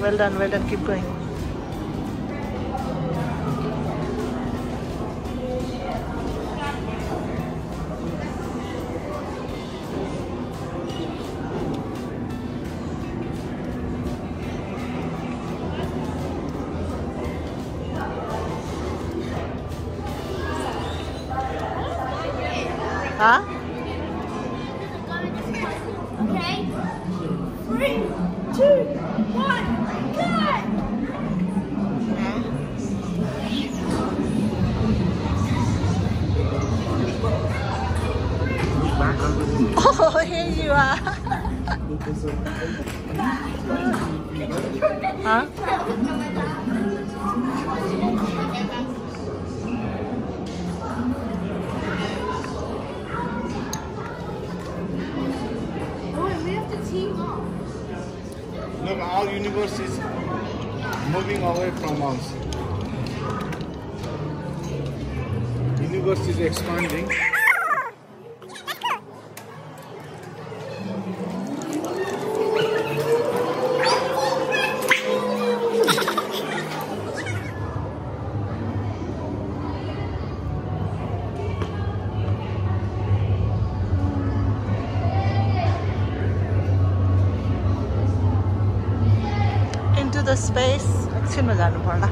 well done, keep going. Huh? Okay. 3, 2, 1, go! Oh, here you are. Huh? Look, our universe is moving away from us. Universe is expanding. Into the space. एकछिनमा जानु पर्ला.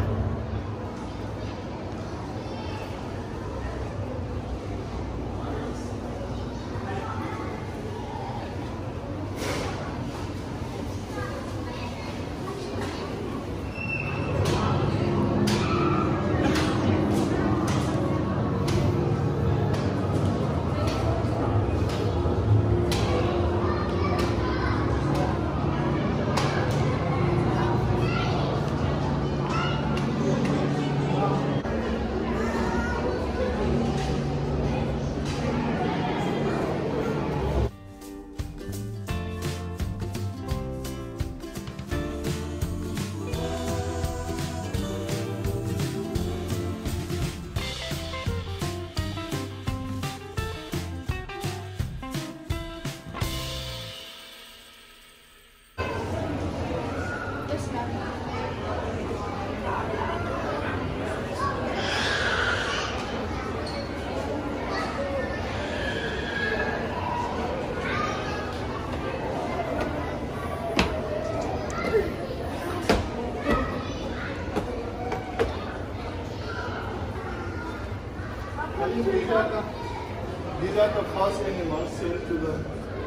These are the first animals sent to the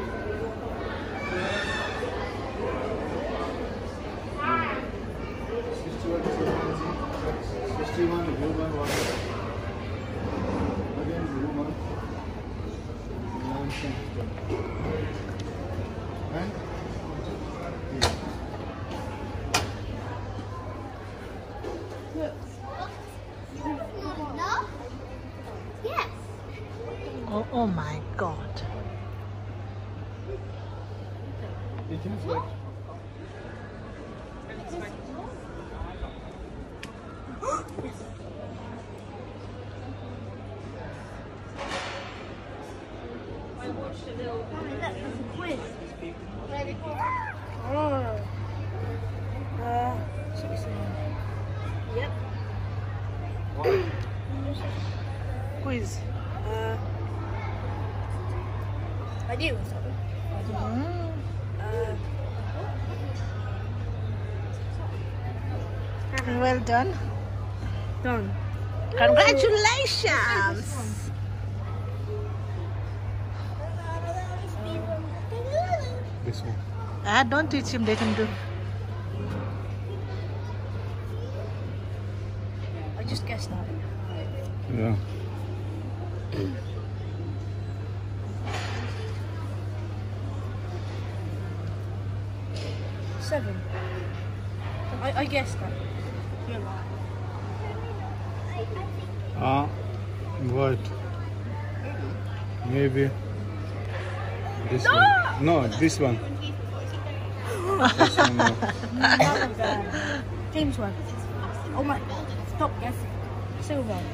61 human one. Again human. And No? Yes. Oh my God. it is like Quiz. Yep. Quiz. I do something. Well done. Done. Congratulations. this one. Don't teach him, let him do. I just guessed that. Yeah. Seven. I guessed that. You're right. What? Maybe this one. No, this one. This one, no. James one. Oh my. Stop guessing. Silver. Nice.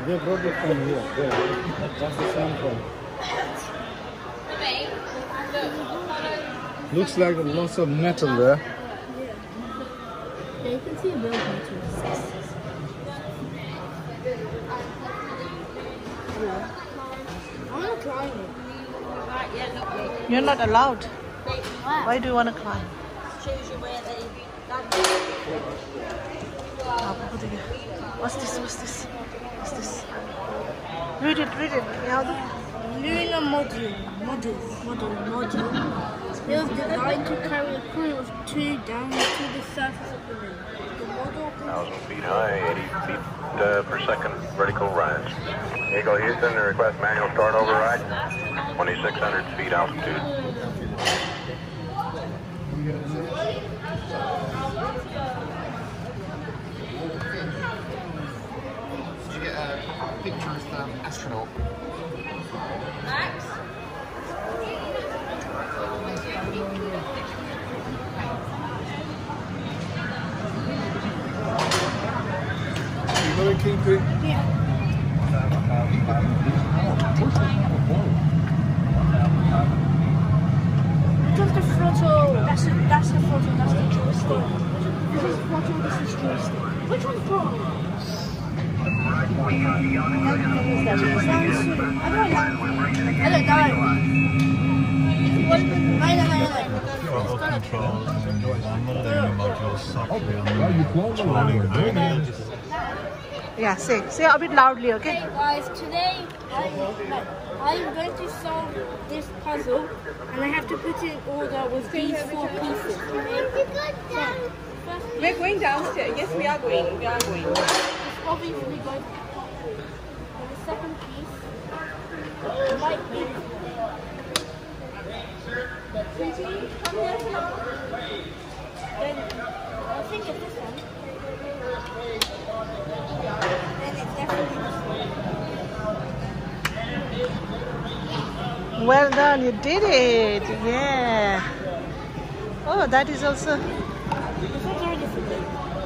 They brought it from here. There. That's the same one. Looks like lots of metal there. Yeah, you can see a bit of metal. I want to climb it. You're not allowed. Wow. Why do you want to climb? Shows you where they What's this? What's this? What's this? Read it, read it. Lunar module. It was designed to carry a crew of 2 down to the surface of the moon. The model 1,000 feet high, 80 feet per second vertical rise. Eagle Houston, request manual start override. 2,600 feet altitude. Did you get a picture of the astronaut? You gotta keep it. Just the throttle. That's the throttle. That's the joystick. This is throttle. This is joystick. Which one's wrong? I don't know. Yeah, say a bit loudly, okay? Hey guys, today I'm going to solve this puzzle and I have to put it in order with these 4 pieces. We're going downstairs. Yes, we are going. We are going. It's obviously going to and the second piece might be then I think it's this one. Then it's definitely this one. Well done, you did it. Yeah. Oh, that is also. This one's already fitted.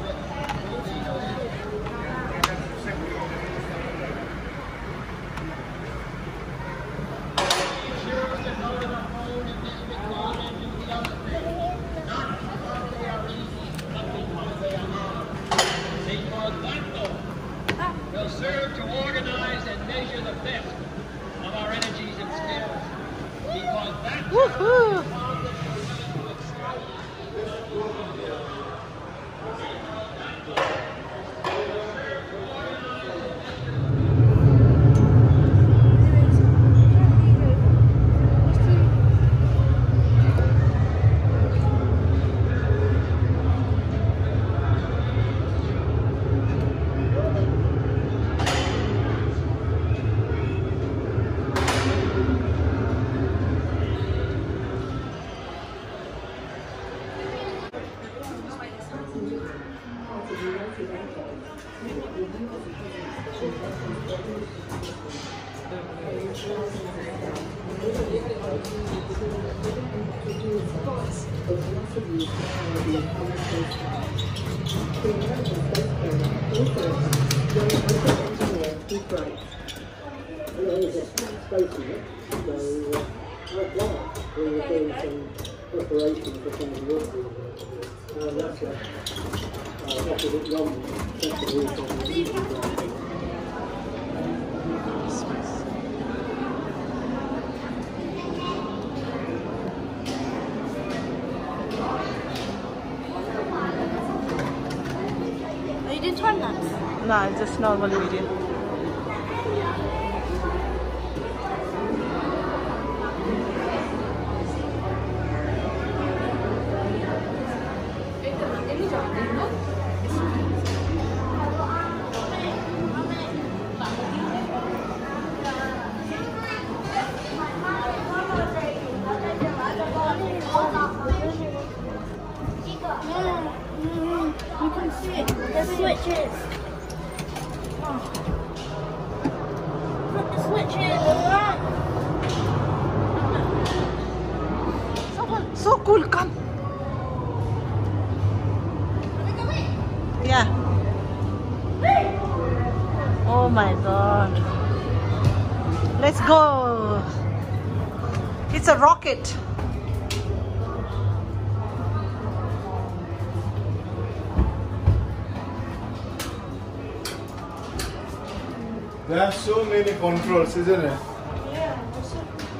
Will serve to organize and measure the best of our energies and skills. Because that's Woohoo! Oh, you didn't time lapse? No, it's just normal video. You can see it. The switches. Put the switches. Someone so cool, come. Yeah. Oh my god. one. Let's go. It's a rocket. There are so many controls, isn't it? Yeah.